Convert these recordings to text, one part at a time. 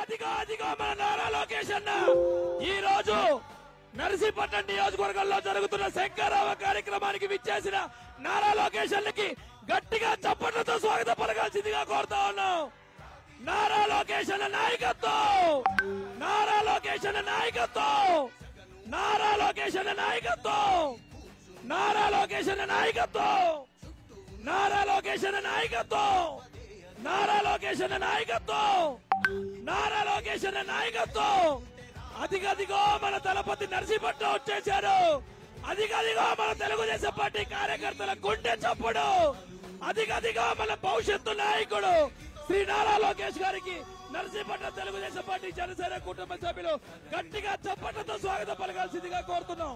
అదిగో మన నారా లోకేష్ అన్న ఈ రోజు నర్సీపట్నం నియోజకవర్గంలో జరుగుతున్న శంకరావ కార్యక్రమానికి విచ్చేసిన నారా లోకేష్ అన్నకి గట్టిగా చప్పట్లతో స్వాగతం పలకాల్సిందిగా కోరుతా ఉన్నాం. నారా లోకేష్ అన్న నాయకత్వం, నారా లోకేష్ అన్న నాయకత్వం, నారా లోకేష్ అన్న నాయకత్వం, నారా లోకేష్ అన్న నాయకత్వం, నారా లోకేష్ అన్న నాయకత్వం, నారా లోకేష్ అన్న నాయకత్వం, నారా లోకేష్ అన్న నాయకత్వం. అదిగదిగో మన దళపతి నర్సీపట్నం వచ్చేశారు. అదిగదిగో మన తెలుగుదేశం పార్టీ కార్యకర్తల గుండె చప్పుడు. అదిగదిగో మన భవిష్యత్తు నాయకుడు శ్రీ నారా లోకేష్ గారికి నర్సీపట్నం తెలుగుదేశం పార్టీ జనసేన కుటుంబ సభ్యులు గట్టిగా చప్పట్లతో స్వాగతం పలకాల్సిందిగా కోరుతున్నాం.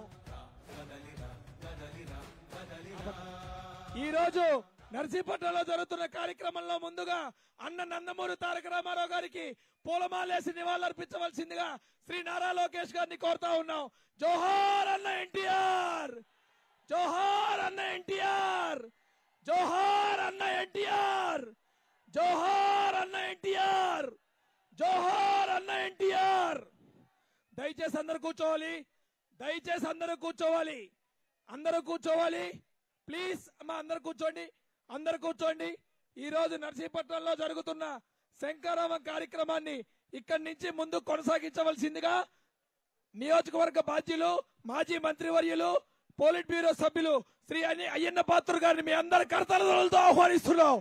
ఈ రోజు నర్సీపట్నంలో జరుగుతున్న కార్యక్రమంలో ముందుగా అన్న నందమూరి తారక రామారావు గారికి పూలమాలేసి నివాళులర్పించవలసిందిగా శ్రీ నారా లోకేష్ గారిని కోరుతా ఉన్నాం. జోహార్ అన్న ఎన్టీఆర్, జోహార్ అన్న ఎన్టీఆర్, జోహార్ అన్న ఎన్టీఆర్, జోహార్ అన్న ఎన్టీఆర్, జోహార్ అన్న ఎన్టీఆర్. దయచేసి అందరూ కూర్చోవాలి, దయచేసి అందరూ కూర్చోవాలి, అందరూ కూర్చోవాలి ప్లీజ్ అమ్మా, అందరు కూర్చోండి, అందరు కూర్చోండి. ఈ రోజు నర్సీపట్నంలో జరుగుతున్న శంకరావం కార్యక్రమాన్ని ఇక్కడి నుంచి ముందు కొనసాగించవలసిందిగా నియోజకవర్గ బాధ్యులు మాజీ మంత్రివర్యులు పోలిట్ బ్యూరో సభ్యులు శ్రీ అయ్యన్న పాత్రుడు గారిని మీ అందరి కరతాళతో ఆహ్వానిస్తున్నాం.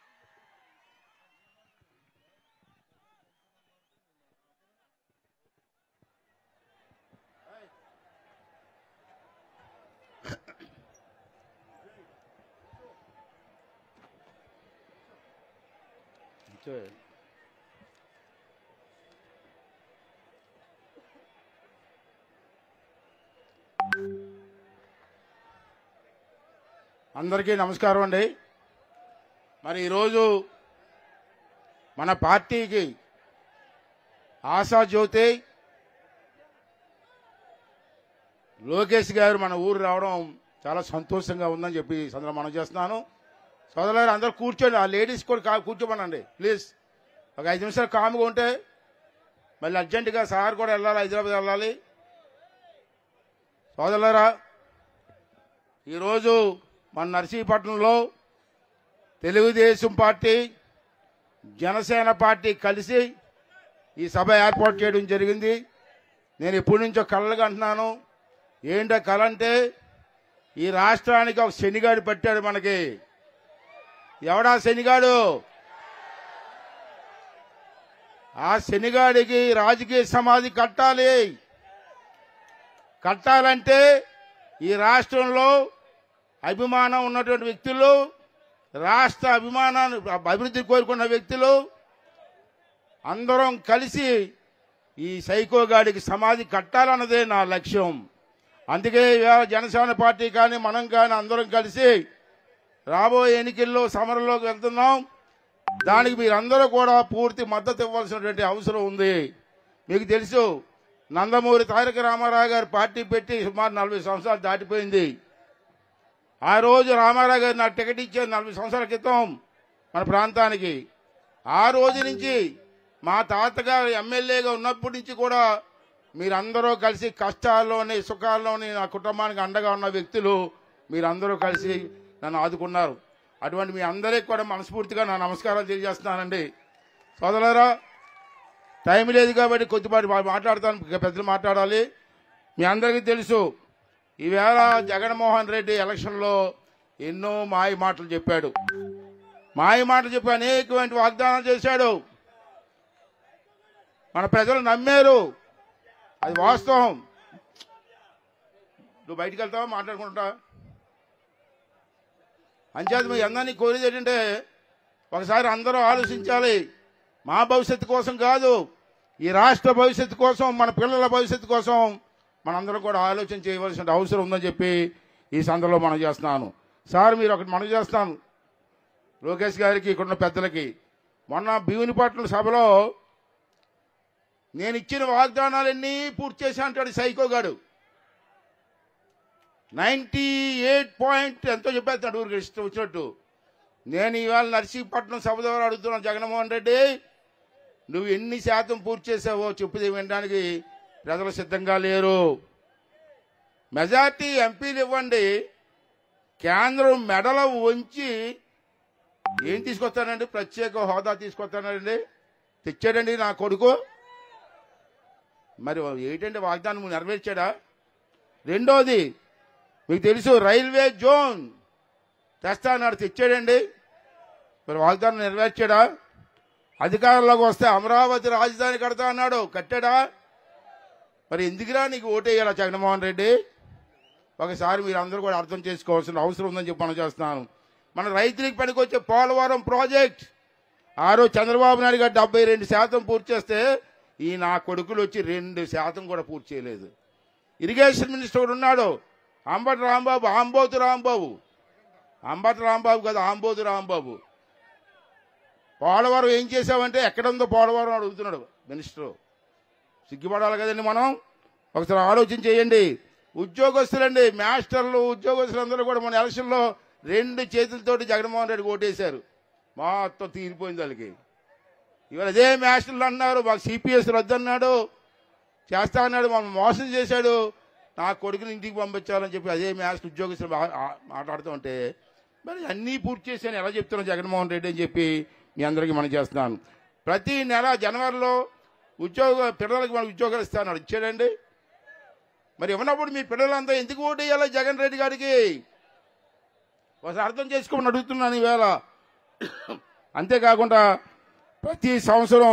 అందరికీ నమస్కారం అండి. మరి ఈరోజు మన పార్టీకి ఆశాజ్యోతి లోకేష్ గారు మన ఊరు రావడం చాలా సంతోషంగా ఉందని చెప్పి సందర్భంగా మనం చేస్తున్నాను. సోదరులారు అందరూ కూర్చోండి, ఆ లేడీస్ కూడా కూర్చోమనండి ప్లీజ్. ఒక 5 నిమిషాలు కాముగా ఉంటే మళ్ళీ అర్జెంటుగా సార్ కూడా వెళ్ళాలి, హైదరాబాద్ వెళ్ళాలి. సోదరులారా, ఈరోజు మన నర్సీపట్నంలో తెలుగుదేశం పార్టీ జనసేన పార్టీ కలిసి ఈ సభ ఏర్పాటు చేయడం జరిగింది. నేను ఎప్పటి నుంచో కలలుగా అంటున్నాను. ఏంటో కళ అంటే ఈ రాష్ట్రానికి ఒక శనిగాడు పెట్టాడు మనకి. ఎవడా శనిగాడు? ఆ శనిగాడికి రాజకీయ సమాధి కట్టాలి. కట్టాలంటే ఈ రాష్ట్రంలో అభిమానం ఉన్నటువంటి వ్యక్తులు, రాష్ట్ర అభిమానాన్ని అభివృద్ధి కోరుకున్న వ్యక్తులు అందరం కలిసి ఈ సైకోగాడికి సమాధి కట్టాలన్నదే నా లక్ష్యం. అందుకే జనసేన పార్టీ కానీ మనం కానీ అందరం కలిసి రాబోయే ఎన్నికల్లో సమరంలోకి వెళ్తున్నాం. దానికి మీరందరూ కూడా పూర్తి మద్దతు ఇవ్వాల్సినటువంటి అవసరం ఉంది. మీకు తెలుసు, నందమూరి తారక రామారావు గారు పార్టీ పెట్టి సుమారు 40 సంవత్సరాలు దాటిపోయింది. ఆ రోజు రామారావు గారు నాకు టికెట్ ఇచ్చారు 40 సంవత్సరాల క్రితం మన ప్రాంతానికి. ఆ రోజు నుంచి మా తాతగారు ఎమ్మెల్యేగా ఉన్నప్పటి నుంచి కూడా మీరందరూ కలిసి కష్టాల్లోని సుఖాల్లోని నా కుటుంబానికి అండగా ఉన్న వ్యక్తులు మీరందరూ కలిసి నన్ను ఆదుకున్నారు. అటువంటి మీ అందరికీ కూడా మనస్ఫూర్తిగా నా నమస్కారాలు తెలియజేస్తున్నానండి. సోదరులారా, టైం లేదు కాబట్టి కొద్దిపాటి మాట్లాడతాను, పెద్దలు మాట్లాడాలి. మీ అందరికీ తెలుసు, ఈవేళ జగన్మోహన్ రెడ్డి ఎలక్షన్లో ఎన్నో మాయ మాటలు చెప్పాడు. మాయ మాటలు చెప్పి అనేకమైన వాగ్దానాలు చేశాడు. మన ప్రజలు నమ్మారు, అది వాస్తవం. నువ్వు బయటికి వెళ్తావా మాట్లాడుకుంటా? అంచేత మీ అందరినీ కోరేది ఏంటంటే ఒకసారి అందరూ ఆలోచించాలి. మా భవిష్యత్తు కోసం కాదు, ఈ రాష్ట్ర భవిష్యత్తు కోసం, మన పిల్లల భవిష్యత్తు కోసం మనందరం కూడా ఆలోచన చేయవలసిన అవసరం ఉందని చెప్పి ఈ సందర్భంలో మనం చేస్తున్నాను. సార్, మీరు ఒకటి మనం చేస్తాను లోకేష్ గారికి, ఇక్కడున్న పెద్దలకి. మొన్న భీమునిపట్నం సభలో నేను ఇచ్చిన వాగ్దానాలన్నీ పూర్తి చేశా అంటాడు సైకోగాడు. 98 ఎంతో చెప్పేస్తాడు ఊరికి ఇష్టం వచ్చినట్టు. నేను ఇవాళ నర్సీపట్నం సభ ద్వారా అడుగుతున్నాను, జగన్మోహన్ రెడ్డి నువ్వు ఎన్ని శాతం పూర్తి చేసావో చెప్పుది వినడానికి ప్రజలు సిద్ధంగా లేరు. మెజార్టీ ఎంపీలు ఇవ్వండి, కేంద్రం మెడల వంచి ఏం తీసుకొస్తానండి? ప్రత్యేక హోదా తీసుకొస్తానండి. తెచ్చాడండి నా కొడుకు. మరి ఏంటంటే వాగ్దానం నెరవేర్చాడా? రెండోది మీకు తెలుసు, రైల్వే జోన్ తెస్తా అన్నాడు, తెచ్చాడండి. మరి వాగ్దానం నెరవేర్చాడా? అధికారంలోకి వస్తే అమరావతి రాజధాని కడతా అన్నాడు, కట్టాడా? మరి ఎందుకురా నీకు ఓటేయాలా జగన్మోహన్ రెడ్డి? ఒకసారి మీరు అందరూ కూడా అర్థం చేసుకోవాల్సిన అవసరం ఉందని చెప్పి మనం చేస్తున్నాను. మన రైతులకు పనికొచ్చే పోలవరం ప్రాజెక్ట్ ఆ రోజు చంద్రబాబు నాయుడు గారు 72% పూర్తి చేస్తే ఈ నా కొడుకులు వచ్చి 2% కూడా పూర్తి చేయలేదు. ఇరిగేషన్ మినిస్టర్ ఉన్నాడు అంబటి రాంబాబు, ఆంబోతు రాంబాబు, అంబటి రాంబాబు కదా, ఆంబోతు రాంబాబు. పోలవరం ఏం చేసావంటే ఎక్కడుందో పోలవరం అడుగుతున్నాడు మినిస్టర్. సిగ్గుపడాలి కదండి మనం. ఒకసారి ఆలోచన చేయండి. ఉద్యోగస్తులండి, మాస్టర్లు, ఉద్యోగస్తులందరూ కూడా మన ఎలక్షన్లో 2 చేతులతోటి జగన్మోహన్ రెడ్డి ఓటేశారు. మొత్తం తీరిపోయింది వాళ్ళకి. ఇవాళ అదే మాస్టర్లు అన్నారు మాకు సిపిఎస్ రద్దన్నాడు, చేస్తా అన్నాడు, మనం మోసం చేశాడు, నా కొడుకుని ఇంటికి పంపించాలని చెప్పి అదే మాస్టర్ ఉద్యోగస్తులు మాట్లాడుతూ ఉంటే మరి అన్నీ పూర్తి చేశాను ఎలా చెప్తున్నాను జగన్మోహన్ రెడ్డి అని చెప్పి మీ అందరికీ మనం చేస్తున్నాను. ప్రతి నెల జనవరిలో పిల్లలకి మనకు ఉద్యోగాలు ఇస్తాను, ఇచ్చాడండి. మరి ఇవ్వనప్పుడు మీ పిల్లలంతా ఎందుకు ఓటు వేయాలి జగన్ రెడ్డి గారికి? ఒకసారి అర్థం చేసుకోమని అడుగుతున్నాను ఈవేళ. అంతేకాకుండా ప్రతి సంవత్సరం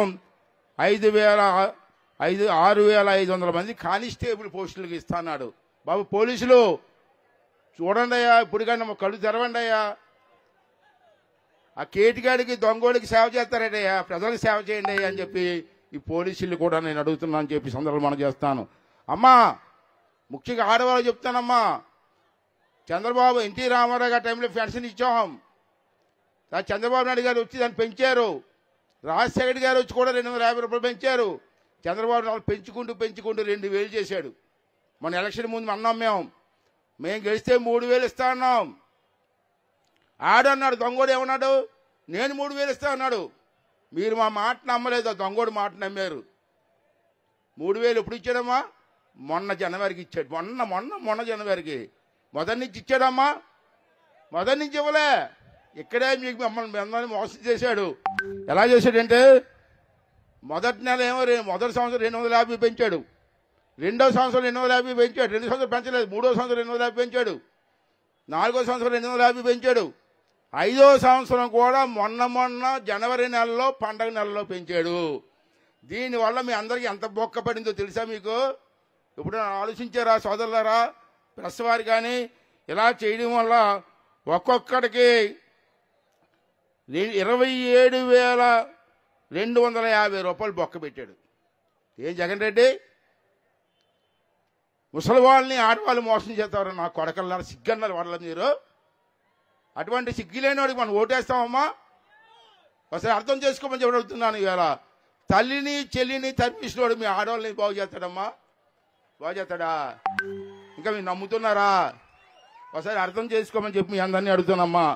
6,500 మంది కానిస్టేబుల్ పోస్టులకు ఇస్తాన్నాడు. బాబు పోలీసులు చూడండి అయ్యా, ఇప్పుడుకన్నా కళ్ళు తెరవండి అయ్యా. ఆ కేటిగాడికి దొంగోడికి సేవ చేస్తారటయ్యా, ప్రజలకు సేవ చేయండి అయ్యా అని చెప్పి ఈ పోలీసులు కూడా నేను అడుగుతున్నాను అని చెప్పి సందర్భంలో మనం చేస్తాను. అమ్మా ముఖ్యంగా ఆడవాళ్ళు చెప్తానమ్మా, చంద్రబాబు ఎన్టీ రామారావు గారి టైంలో పెన్షన్ ఇచ్చాం, చంద్రబాబు నాయుడు గారు వచ్చి దాన్ని పెంచారు, రాజశేఖర్ గారు వచ్చి కూడా 250 రూపాయలు పెంచారు. చంద్రబాబు నాయుడు పెంచుకుంటూ 2,000 చేశాడు. మన ఎలక్షన్ ముందు అన్నాం మేము గెలిస్తే 3,000 ఇస్తా అన్నాం. ఆడన్నాడు దొంగోడు ఏమన్నాడు, నేను 3,000 ఇస్తా అన్నాడు. మీరు మా మాట నమ్మలేదు, ఆ దొంగోడు మాట నమ్మారు. 3,000 ఎప్పుడు ఇచ్చాడమ్మా? మొన్న జనవరికి ఇచ్చాడు. మొన్న జనవరికి మొదటి నుంచి ఇచ్చాడమ్మా, మొదటి నుంచి ఇవ్వలే. ఇక్కడే మీకు మిమ్మల్ని మోసం చేశాడు. ఎలా చేశాడంటే మొదటి నెల మొదటి సంవత్సరం 250 పెంచాడు, రెండో సంవత్సరం 250 పెంచాడు, 2 సంవత్సరం పెంచలేదు, మూడో సంవత్సరం 250 పెంచాడు, 4వ సంవత్సరం 250 పెంచాడు, 5వ సంవత్సరం కూడా మొన్న జనవరి నెలలో పండగ నెలలో పెంచాడు. దీనివల్ల మీ అందరికీ ఎంత బొక్క పడిందో తెలుసా మీకు? ఇప్పుడు ఆలోచించారా సోదరులారా? ప్రెస్ వారు కానీ ఇలా చేయడం వల్ల ఒక్కొక్కడికి 27,250 రూపాయలు బొక్క పెట్టాడు. ఏం జగన్ రెడ్డి? ముసలి వాళ్ళని ఆడవాళ్ళు మోసం చేస్తారు. నా కొడకన్నారు, సిగ్గన్నారు వాళ్ళ మీరు. అటువంటి సిగ్గులేని వాడికి మనం ఓటేస్తామమ్మా? ఒకసారి అర్థం చేసుకోమని చెప్పి అడుగుతున్నాను. ఇవాళ తల్లిని చెల్లిని తరిపిసినోడు మీ ఆడవాళ్ళని బాగు చేస్తాడమ్మా? బాగు చేస్తాడా? ఇంకా మీరు నమ్ముతున్నారా? ఒకసారి అర్థం చేసుకోమని చెప్పి మీ అందరినీ అడుగుతున్నామ్మా.